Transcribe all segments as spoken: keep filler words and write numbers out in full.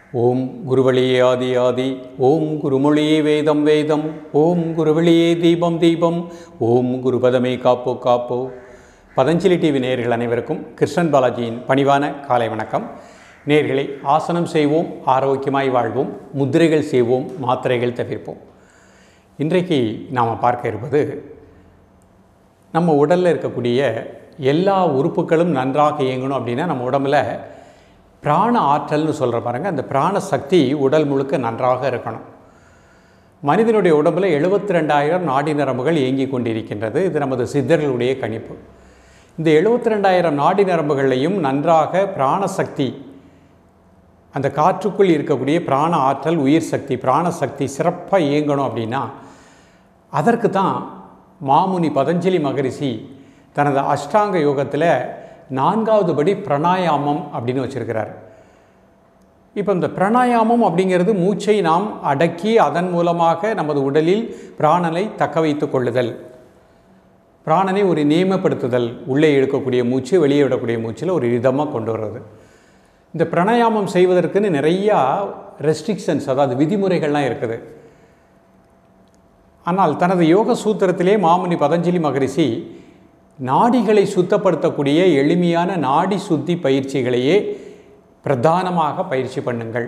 ஓம் குருவழியே ஆதி ஆதி, ஓம் குருமொழியே வேதம் வேதம், ஓம் குருவழியே தீபம் தீபம், ஓம் குருபதமே காப்போ காப்போ. பதஞ்சலி டிவி நேயர்கள் அனைவருக்கும் கிருஷ்ணன் பாலாஜியின் பணிவான காலை வணக்கம். நேயர்களை, ஆசனம் செய்வோம், ஆரோக்கியமாய் வாழ்வோம், முத்திரைகள் செய்வோம், மாத்திரைகள் தவிர்ப்போம். இன்றைக்கு நாம் பார்க்க இருப்பது, நம்ம உடலில் இருக்கக்கூடிய எல்லா உறுப்புகளும் நன்றாக இயங்கணும் அப்படின்னா நம்ம உடம்பில் பிராண ஆற்றல்னு சொல்கிற பாருங்க, அந்த பிராண சக்தி உடல் முழுக்க நன்றாக இருக்கணும். மனிதனுடைய உடம்பில் எழுபத்தி ரெண்டாயிரம் நாடி நரம்புகள் இயங்கி கொண்டிருக்கின்றது. இது நமது சித்தர்களுடைய கணிப்பு. இந்த எழுபத்தி ரெண்டாயிரம் நாடி நரம்புகளையும் நன்றாக பிராணசக்தி, அந்த காற்றுக்குள் இருக்கக்கூடிய பிராண ஆற்றல், உயிர் சக்தி, பிராணசக்தி சிறப்பாக இயங்கணும் அப்படின்னா அதற்கு தான் மாமுனி பதஞ்சலி மகரிஷி தனது அஷ்டாங்க யோகத்தில் நான்காவது படி பிராணாயாமம் அப்படின்னு வச்சுருக்கிறார். இப்போ இந்த பிராணாயாமம் அப்படிங்கிறது மூச்சை நாம் அடக்கி அதன் மூலமாக நமது உடலில் பிராணனை தக்க வைத்து கொள்ளுதல், பிராணனை ஒரு நியமப்படுத்துதல், உள்ளே இழுக்கக்கூடிய மூச்சு வெளியே விடக்கூடிய மூச்சில் ஒரு இதமாக கொண்டு வர்றது. இந்த பிராணாயாமம் செய்வதற்குன்னு நிறையா ரெஸ்ட்ரிக்ஷன்ஸ், அதாவது விதிமுறைகள்லாம் இருக்குது. ஆனால் தனது யோக சூத்திரத்திலே மாமுனி பதஞ்சலி மகரிஷி நாடிகளை சுத்தப்படுத்தக்கூடிய எளிமையான நாடி சுத்தி பயிற்சிகளையே பிரதானமாக பயிற்சி பண்ணுங்கள்.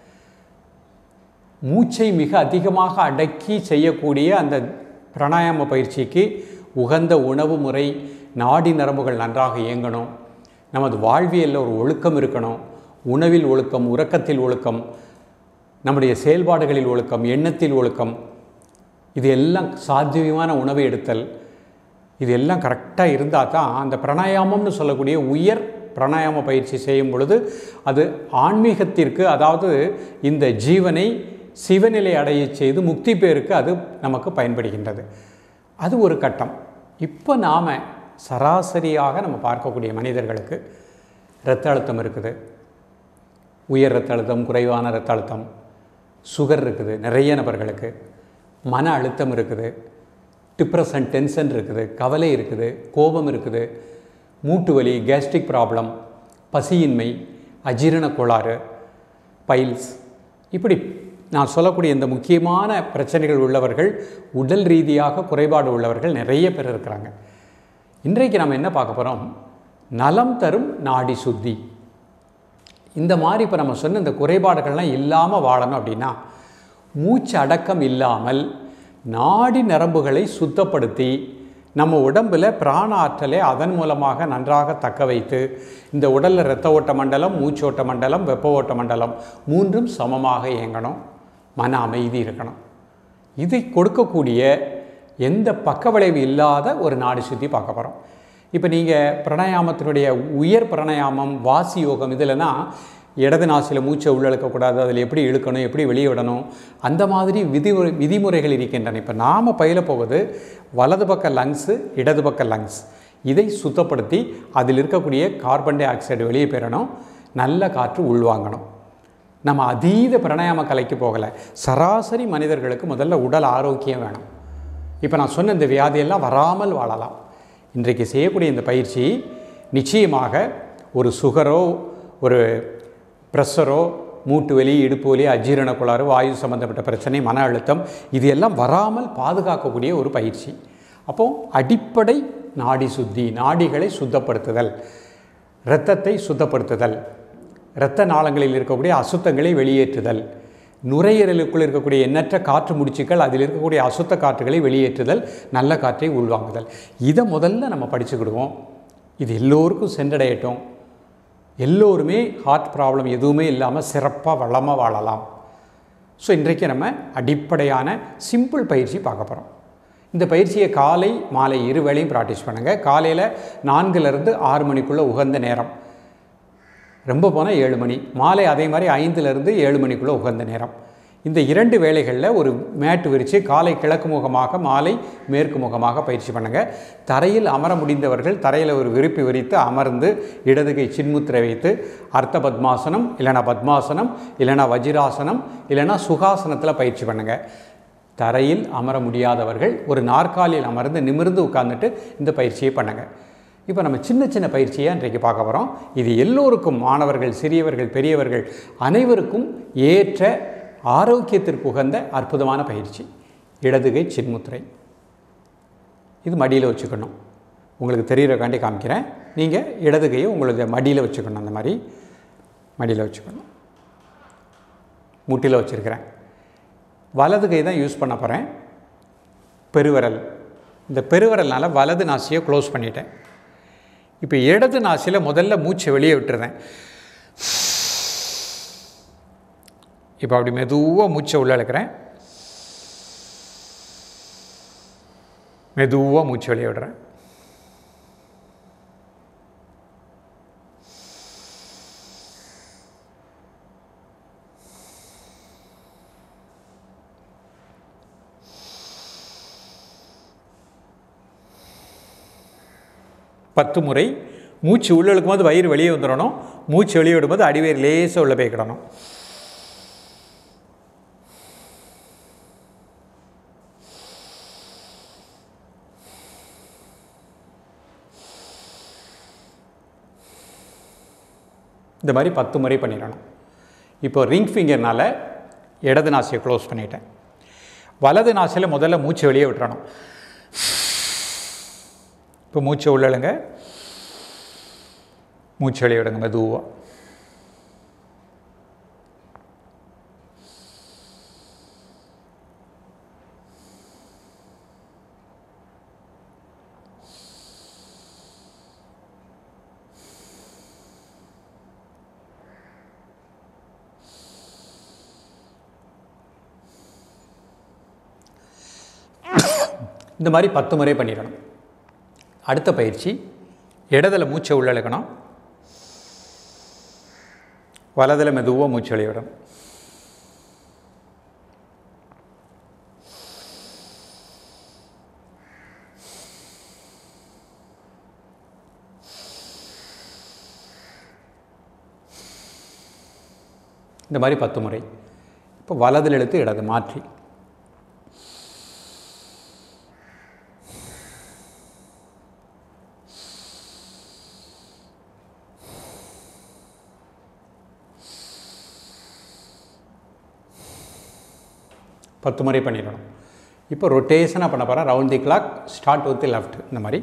மூச்சை மிக அதிகமாக அடக்கி செய்யக்கூடிய அந்த பிராணாயாம பயிற்சிக்கு உகந்த உணவு முறை, நாடி நரம்புகள் நன்றாக இயங்கணும், நமது வாழ்வியலில் ஒரு ஒழுக்கம் இருக்கணும். உணவில் ஒழுக்கம், உறக்கத்தில் ஒழுக்கம், நம்முடைய செயல்பாடுகளில் ஒழுக்கம், எண்ணத்தில் ஒழுக்கம், இது எல்லாம் சாத்தியமான உணவை எடுத்தல், இது எல்லாம் கரெக்டாக இருந்தால் தான் அந்த பிராணாயாமம்னு சொல்லக்கூடிய உயர் பிராணாயாம பயிற்சி செய்யும் பொழுது அது ஆன்மீகத்திற்கு, அதாவது இந்த ஜீவனை சிவநிலை அடைய செய்து முக்தி பேருக்கு அது நமக்கு பயன்படுகின்றது. அது ஒரு கட்டம். இப்போ நாம் சராசரியாக நம்ம பார்க்கக்கூடிய மனிதர்களுக்கு இரத்த அழுத்தம் இருக்குது, உயர் இரத்த அழுத்தம், குறைவான இரத்த அழுத்தம், சுகர் இருக்குது, நிறைய நபர்களுக்கு மன அழுத்தம் இருக்குது, டிப்ரெஷன், டென்ஷன் இருக்குது, கவலை இருக்குது, கோபம் இருக்குது, மூட்டு வலி, கேஸ்ட்ரிக் ப்ராப்ளம், பசியின்மை, அஜீரண கோளாறு, பைல்ஸ், இப்படி நான் சொல்லக்கூடிய இந்த முக்கியமான பிரச்சனைகள் உள்ளவர்கள், உடல் ரீதியாக குறைபாடு உள்ளவர்கள் நிறைய பேர் இருக்கிறாங்க. இன்றைக்கு நம்ம என்ன பார்க்க போகிறோம், நலம் தரும் நாடி சுத்தி. இந்த மாதிரி இப்போ நம்ம சொன்ன இந்த குறைபாடுகள்லாம் இல்லாமல் வாழணும் அப்படின்னா மூச்சு அடக்கம் இல்லாமல் நாடி நரம்புகளை சுத்தப்படுத்தி நம்ம உடம்பில் பிராண ஆற்றலை அதன் மூலமாக நன்றாக தக்க வைத்து இந்த உடலில் இரத்த ஓட்ட மண்டலம், மூச்சோட்ட மண்டலம், வெப்ப ஓட்ட மண்டலம் மூன்றும் சமமாக இயங்கணும், மன அமைதி இருக்கணும். இதை கொடுக்கக்கூடிய எந்த பக்க விளைவு இல்லாத ஒரு நாடி சுத்தி பார்க்க போகிறோம். இப்போ நீங்கள் பிராணாயாமத்தினுடைய உயர் பிராணாயாமம், வாசி யோகம், இதில்னா இடது நாசியில் மூச்சை உள்ளிழுக்கக்கூடாது, அதில் எப்படி இழுக்கணும், எப்படி வெளியே விடணும், அந்த மாதிரி விதிமுறை விதிமுறைகள் இருக்கின்றன. இப்போ நாம் பயில போவது வலது பக்க லங்ஸு, இடது பக்க லங்ஸ், இதை சுத்தப்படுத்தி அதில் இருக்கக்கூடிய கார்பன் டை ஆக்சைடு வெளியே பெறணும், நல்ல காற்று உள்வாங்கணும். நம்ம அதீத பிராணாயாம கலைக்கு போகலை, சராசரி மனிதர்களுக்கு முதல்ல உடல் ஆரோக்கியம் வேணும். இப்போ நான் சொன்ன இந்த வியாதியெல்லாம் வராமல் வாழலாம். இன்றைக்கு செய்யக்கூடிய இந்த பயிற்சி நிச்சயமாக ஒரு சுகரோ, ஒரு ப்ரெஷரோ, மூட்டு வலி, இடுப்பு வலி, அஜீரண கோளாறு, வாயு சம்பந்தப்பட்ட பிரச்சனை, மன அழுத்தம், இது எல்லாம் வராமல் பாதுகாக்கக்கூடிய ஒரு பயிற்சி. அப்போது அடிப்படை நாடி சுத்தி, நாடிகளை சுத்தப்படுத்துதல், இரத்தத்தை சுத்தப்படுத்துதல், இரத்த நாளங்களில் இருக்கக்கூடிய அசுத்தங்களை வெளியேற்றுதல், நுரையீரலுக்குள் இருக்கக்கூடிய எண்ணற்ற காற்று முடிச்சுக்கள், அதில் இருக்கக்கூடிய அசுத்த காற்றுகளை வெளியேற்றுதல், நல்ல காற்றை உள்வாங்குதல். இதை முதல்ல நம்ம படிச்சுக்கிடுவோம். இது எல்லோருக்கும் சென்றடையட்டும். எல்லோருமே ஹார்ட் ப்ராப்ளம் எதுவுமே இல்லாமல் சிறப்பாக வளமாக வாழலாம். ஸோ இன்றைக்கு நம்ம அடிப்படையான சிம்பிள் பயிற்சி பார்க்க போகிறோம். இந்த பயிற்சியை காலை மாலை இரு வேளையும் ப்ராக்டிஸ் பண்ணுங்கள். காலையில் நான்குலேருந்து ஆறு மணிக்குள்ளே உகந்த நேரம், ரொம்ப போனால் ஏழு மணி, மாலை அதே மாதிரி ஐந்துலேருந்து ஏழு மணிக்குள்ளே உகந்த நேரம். இந்த இரண்டு வேளைகளில் ஒரு மேட்டு விரித்து காலை கிழக்கு முகமாக, மாலை மேற்கு முகமாக பயிற்சி பண்ணுங்கள். தரையில் அமர முடிந்தவர்கள் தரையில் ஒரு விரிப்பு விரித்து அமர்ந்து இடது கை சின்முத்திரை வைத்து அர்த்த பத்மாசனம், இல்லைனா பத்மாசனம், இல்லைனா வஜிராசனம், இல்லைனா சுகாசனத்தில் பயிற்சி பண்ணுங்கள். தரையில் அமர முடியாதவர்கள் ஒரு நாற்காலியில் அமர்ந்து நிமிர்ந்து உட்கார்ந்துட்டு இந்த பயிற்சியை பண்ணுங்கள். இப்போ நம்ம சின்ன சின்ன பயிற்சியை இன்றைக்கு பார்க்க போகிறோம். இது எல்லோருக்கும், மாணவர்கள், சிறியவர்கள், பெரியவர்கள் அனைவருக்கும் ஏற்ற ஆரோக்கியத்திற்கு உகந்த அற்புதமான பயிற்சி. இடதுகை சின்முத்திரை. இது மடியில் வச்சுக்கணும். உங்களுக்கு தெரிகிறக்காண்டி காமிக்கிறேன். நீங்கள் இடதுகையை உங்களது மடியில் வச்சுக்கணும். அந்த மாதிரி மடியில் வச்சுக்கணும். முட்டியில் வச்சுருக்கிறேன். வலது கை தான் யூஸ் பண்ண போகிறேன். பெருவிரல், இந்த பெருவிரல்னால் வலது நாசியை க்ளோஸ் பண்ணிட்டேன். இப்போ இடது நாசியில் முதல்ல மூச்சை வெளியே விட்டுருந்தேன். இப்போ அப்படி மெதுவாக மூச்சை உள்ளே இழுக்கிறேன். மெதுவாக மூச்சு வெளியே விடுறேன். பத்து முறை. மூச்சு உள்ளே இழுக்கும் போது வயிறு வெளியே வந்துடணும். மூச்சு வெளியே விடும்போது அடிவயிறு லேசாக உள்ளே போய்க்கிடணும். இந்த மாதிரி பத்து முறை பண்ணிடணும். இப்போ ரிங் ஃபிங்கர்னால் இடது நாசியை க்ளோஸ் பண்ணிட்டேன். வலது நாசியில் முதல்ல மூச்சு வெளியே விட்டுறணும். இப்போ மூச்சை உள்ளழுங்க, மூச்சு வெளியே விடுங்க மெதுவாக. இந்த மாதிரி பத்து முறை பண்ணிடணும். அடுத்த பயிற்சி, இடதில் மூச்சை உள்ள இழுக்கணும், வலதில் மெதுவாக மூச்சு வெளியே விடணும். இந்த மாதிரி பத்து முறை. இப்போ வலதில் இழுத்து இடது மாற்றி. பத்து முறை பண்ணிடணும். இப்போ ரொட்டேஷனாக பண்ண போகிறேன். Round the clock, start with the left. இந்த மாதிரி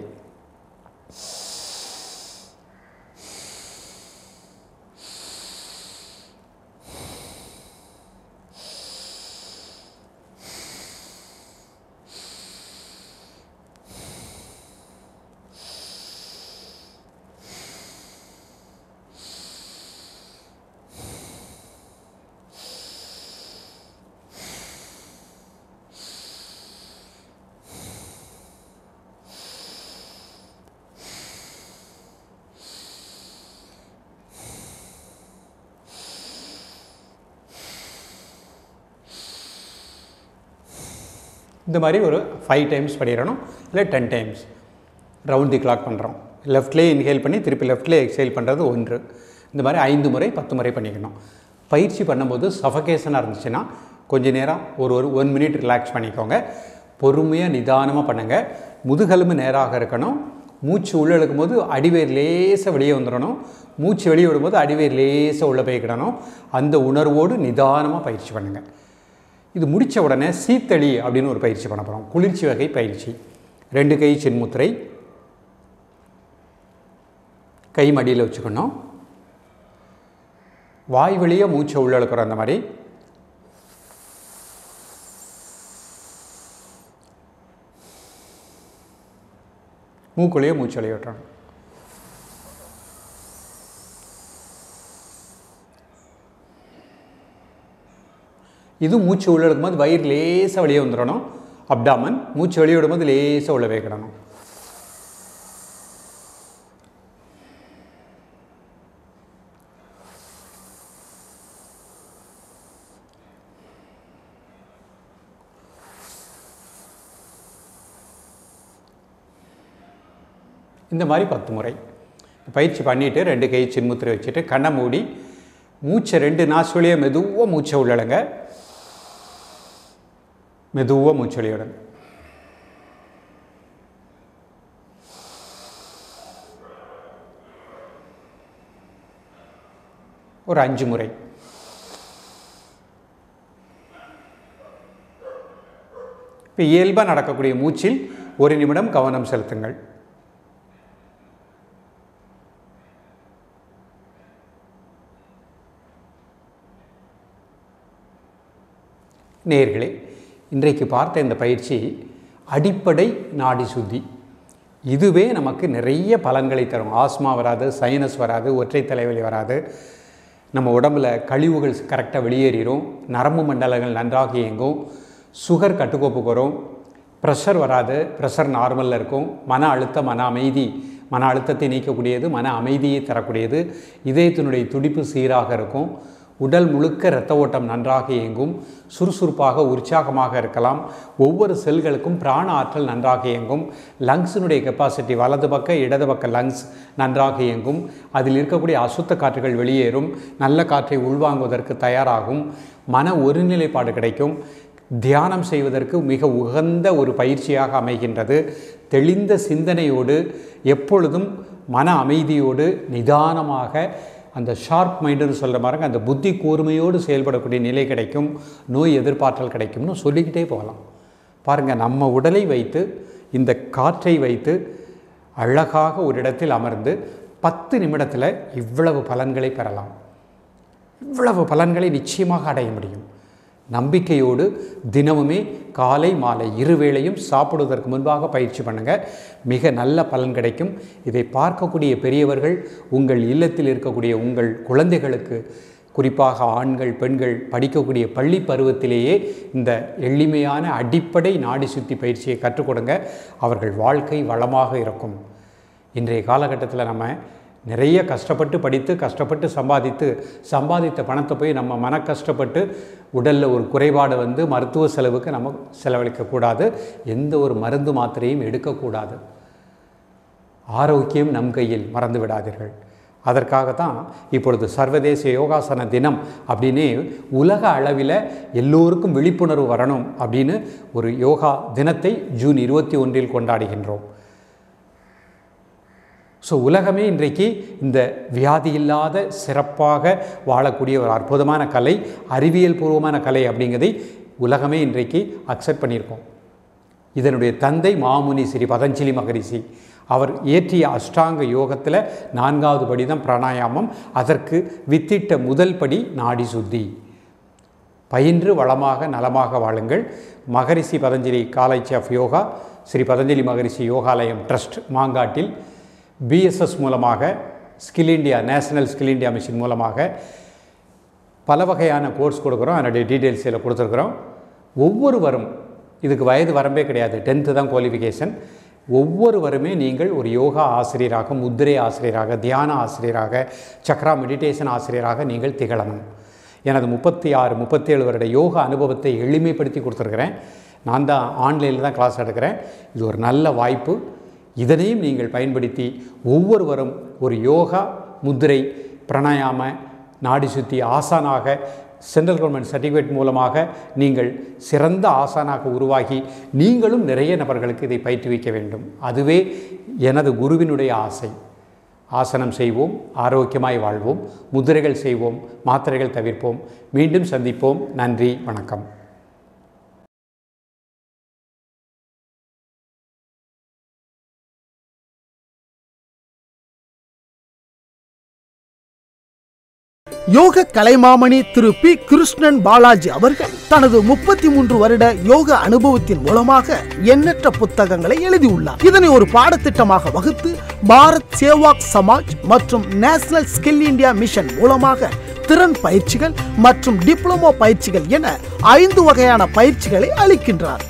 இந்த மாதிரி ஒரு ஃபைவ் டைம்ஸ் பண்ணிடணும், இல்லை ten times. Round the clock பண்ணுறோம். லெஃப்ட்லேயே இன்ஹேல் பண்ணி திருப்பி லெஃப்ட்லேயே எக்ஸேல் பண்ணுறது ஒன்று. இந்த மாதிரி ஐந்து முறை பத்து முறை பண்ணிக்கணும். பயிற்சி பண்ணும்போது சஃபகேஷனாக இருந்துச்சுன்னா கொஞ்சம் நேரம் ஒரு ஒரு ஒன் மினிட் ரிலாக்ஸ் பண்ணிக்கோங்க. பொறுமையாக நிதானமாக பண்ணுங்கள். முதுகெலும்பு நேராக இருக்கணும். மூச்சு உள்ளே இழுக்கும்போது அடிவயிறு லேசாக வெளியே வந்துடணும். மூச்சு வெளியே விடும்போது அடிவயிறு லேசாக உள்ளே போய்க்கிடணும். அந்த உணர்வோடு நிதானமாக பயிற்சி பண்ணுங்கள். இது முடித்த உடனே சீத்தளி அப்படின்னு ஒரு பயிற்சி பண்ண போகிறோம். குளிர்ச்சி வகை பயிற்சி. ரெண்டு கை சின்முத்திரை, கை மடியில் வச்சுக்கணும். வாய் வழியாக மூச்சை உள்ள இழுக்கிறோம். அந்த மாதிரி மூக்குள்ளேயே மூச்சு வெளியே விட்டுறணும். இது மூச்சு உள்ள எடுக்கும்போது வயிறு லேசாக வெளியே வந்துடணும். அப்டாமன் மூச்சு வெளியே விடும்போது லேசாக உள்ள வைக்கணும். இந்த மாதிரி பத்து முறை பயிற்சி பண்ணிவிட்டு ரெண்டு கை சின்முத்திரை வச்சுட்டு கண்ணை மூடி மூச்சை ரெண்டு நாசுவலியாக மெதுவாக மூச்சை உள்ளடங்க. மெதுவாக மூச்சு வெளியிடுங்க. ஒரு அஞ்சு முறை. இப்போ இயல்பாக நடக்கக்கூடிய மூச்சில் ஒரு நிமிடம் கவனம் செலுத்துங்கள். நேயர்களே, இன்றைக்கு பார்த்த இந்த பயிற்சி அடிப்படை நாடி சுத்தி. இதுவே நமக்கு நிறைய பலன்களை தரும். ஆஸ்மா வராது, சைனஸ் வராது, ஒற்றை தலைவலி வராது, நம்ம உடம்பில் கழிவுகள் கரெக்டாக வெளியேறிடும், நரம்பு மண்டலங்கள் நன்றாக இயங்கும், சுகர் கட்டுக்கோப்புக்கு வரும், ப்ரெஷர் வராது, ப்ரெஷர் நார்மலில் இருக்கும், மன அழுத்தம், மன அமைதி, மன அழுத்தத்தை நீக்கக்கூடியது, மன அமைதியை தரக்கூடியது, இதயத்தினுடைய துடிப்பு சீராக இருக்கும், உடல் முழுக்க இரத்த ஓட்டம் நன்றாக இயங்கும், சுறுசுறுப்பாக உற்சாகமாக இருக்கலாம், ஒவ்வொரு செல்களுக்கும் பிராண ஆற்றல் நன்றாக இயங்கும், லங்ஸினுடைய கெப்பாசிட்டி வலது பக்க இடது பக்க லங்ஸ் நன்றாக இயங்கும், அதில் இருக்கக்கூடிய அசுத்த காற்றுகள் வெளியேறும், நல்ல காற்றை உள்வாங்குவதற்கு தயாராகும், மன ஒருநிலைப்பாடு கிடைக்கும், தியானம் செய்வதற்கு மிக உகந்த ஒரு பயிற்சியாக அமைகின்றது. தெளிந்த சிந்தனையோடு எப்பொழுதும் மன அமைதியோடு நிதானமாக அந்த ஷார்ப் மைண்டுன்னு சொல்கிற மாதிரி அந்த புத்தி கூர்மையோடு செயல்படக்கூடிய நிலை கிடைக்கும், நோய் எதிர்ப்பாற்றல் கிடைக்கும்னு சொல்லிக்கிட்டே போகலாம். பாருங்கள், நம்ம உடலை வைத்து இந்த காற்றை வைத்து அழகாக ஒரு இடத்தில் அமர்ந்து பத்து நிமிடத்தில் இவ்வளவு பலன்களை பெறலாம். இவ்வளவு பலன்களை நிச்சயமாக அடைய முடியும். நம்பிக்கையோடு தினமுமே காலை மாலை இருவேளையும் சாப்பிடுவதற்கு முன்பாக பயிற்சி பண்ணுங்கள். மிக நல்ல பலன் கிடைக்கும். இதை பார்க்கக்கூடிய பெரியவர்கள் உங்கள் இல்லத்தில் இருக்கக்கூடிய உங்கள் குழந்தைகளுக்கு, குறிப்பாக ஆண்கள் பெண்கள் படிக்கக்கூடிய பள்ளி பருவத்திலேயே இந்த எளிமையான அடிப்படை நாடி சுத்தி பயிற்சியை கற்றுக் கொடுங்க. அவர்கள் வாழ்க்கை வளமாக இருக்கும். இன்றைய காலகட்டத்தில் நம்ம நிறைய கஷ்டப்பட்டு படித்து கஷ்டப்பட்டு சம்பாதித்து சம்பாதித்த பணத்தை போய் நம்ம மன கஷ்டப்பட்டு உடலில் ஒரு குறைபாடு வந்து மருத்துவ செலவுக்கு நம்ம செலவழிக்கக்கூடாது. எந்த ஒரு மருந்து மாத்திரையும் எடுக்கக்கூடாது. ஆரோக்கியம் நம் கையில், மறந்து விடாதீர்கள். அதற்காகத்தான் இப்பொழுது சர்வதேச யோகாசன தினம் அப்படின்னு உலக அளவில் எல்லோருக்கும் விழிப்புணர்வு வரணும் அப்படின்னு ஒரு யோகா தினத்தை ஜூன் இருபத்தி ஒன்றில் கொண்டாடுகின்றோம். ஸோ உலகமே இன்றைக்கு இந்த வியாதி இல்லாத சிறப்பாக வாழக்கூடிய ஒரு அற்புதமான கலை, அறிவியல் பூர்வமான கலை அப்படிங்கிறதை உலகமே இன்றைக்கு அக்செப்ட் பண்ணியிருக்கோம். இதனுடைய தந்தை மாமுனி ஸ்ரீ பதஞ்சலி மகரிஷி. அவர் இயற்றிய அஷ்டாங்க யோகத்தில் நான்காவது படி தான் பிராணாயாமம். அதற்கு வித்திட்ட முதல் படி நாடி சுத்தி. பயின்று வளமாக நலமாக வாழுங்கள். Maharishi Patanjali college of yoga, Shri Patanjali Maharishi Yogalayam trust மாங்காட்டில் பிஎஸ்எஸ் மூலமாக, skill India national skill India mission மூலமாக பல வகையான கோர்ஸ் கொடுக்குறோம். அதனுடைய டீட்டெயில்ஸ் இதில் கொடுத்துருக்குறோம். ஒவ்வொருவரும், இதுக்கு வயது வரம்பே கிடையாது, டென்த்து தான் குவாலிஃபிகேஷன். ஒவ்வொருவருமே நீங்கள் ஒரு யோகா ஆசிரியராக, முத்திரை ஆசிரியராக, தியான ஆசிரியராக, சக்ரா மெடிடேஷன் ஆசிரியராக நீங்கள் திகழணும். எனது முப்பத்தி ஆறு முப்பத்தி ஏழு வருட யோகா அனுபவத்தை எளிமைப்படுத்தி கொடுத்துருக்குறேன். நான் தான் ஆன்லைனில் தான் கிளாஸ் எடுக்கிறேன். இது ஒரு நல்ல வாய்ப்பு. இதனையும் நீங்கள் பயன்படுத்தி ஒவ்வொருவரும் ஒரு யோகா, முத்திரை, பிராணாயாம, நாடி சுத்தி ஆசானாக சென்ட்ரல் கவர்மெண்ட் சர்டிஃபிகேட் மூலமாக நீங்கள் சிறந்த ஆசானாக உருவாகி நீங்களும் நிறைய நபர்களுக்கு இதை பயிற்றுவிக்க வேண்டும். அதுவே எனது குருவினுடைய ஆசை. ஆசனம் செய்வோம், ஆரோக்கியமாய் வாழ்வோம், முத்திரைகள் செய்வோம், மாத்திரைகள் தவிர்ப்போம். மீண்டும் சந்திப்போம். நன்றி, வணக்கம். யோக கலைமாமணி திரு பி கிருஷ்ணன் பாலாஜி அவர்கள் தனது முப்பத்தி மூன்று வருட யோக அனுபவத்தின் மூலமாக எண்ணற்ற புத்தகங்களை எழுதியுள்ளார். இதனை ஒரு பாடத்திட்டமாக வகுத்து பாரத் சேவாக் சமாஜ் மற்றும் நேஷனல் ஸ்கில் இண்டியா மிஷன் மூலமாக திறன் பயிற்சிகள் மற்றும் டிப்ளமோ பயிற்சிகள் என ஐந்து வகையான பயிற்சிகளை அளிக்கின்றார்.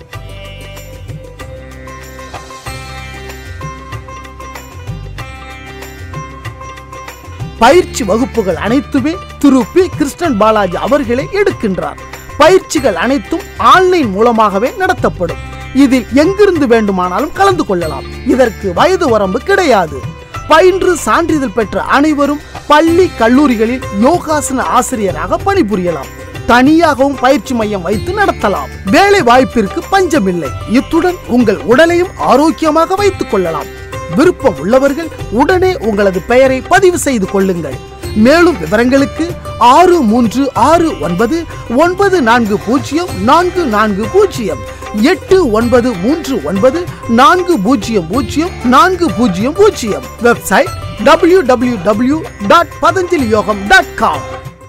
பயிற்சி வகுப்புகள் அனைத்துமே திரு பி கிருஷ்ணன் பாலாஜி அவர்களே எடுக்கின்றார். பயிற்சிகள் அனைத்தும் ஆன்லைன் மூலமாகவே நடத்தப்படும். இதில் எங்கிருந்து வேண்டுமானாலும் கலந்து கொள்ளலாம். இதற்கு வயது வரம்பு கிடையாது. பயின்று சான்றிதழ் பெற்ற அனைவரும் பள்ளி கல்லூரிகளில் யோகாசன ஆசிரியராக பணிபுரியலாம். தனியாகவும் பயிற்சி மையம் வைத்து நடத்தலாம். வேலை வாய்ப்பிற்கு பஞ்சமில்லை. இத்துடன் உங்கள் உடலையும் ஆரோக்கியமாக வைத்துக் கொள்ளலாம். விருப்பம் உள்ளவர்கள் உடனே உங்களது பெயரை பதிவு செய்து கொள்ளுங்கள். மேலும் விவரங்களுக்கு ஆறு மூன்று ஆறு ஒன்பது ஒன்பது நான்கு பூஜ்ஜியம் நான்கு நான்கு பூஜ்ஜியம் எட்டு ஒன்பது மூன்று ஒன்பது நான்கு பூஜ்ஜியம் பூஜ்ஜியம் நான்கு பூஜ்ஜியம் பூஜ்ஜியம். Website W W W dot Patanjali Yogam dot com.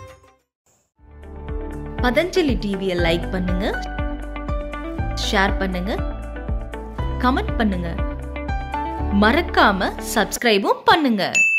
Patanjali டிவியை லைக் பண்ணுங்க, ஷேர் பண்ணுங்க, கமெண்ட் பண்ணுங்க, மறக்காம சப்ஸ்கிரைபும் பண்ணுங்க.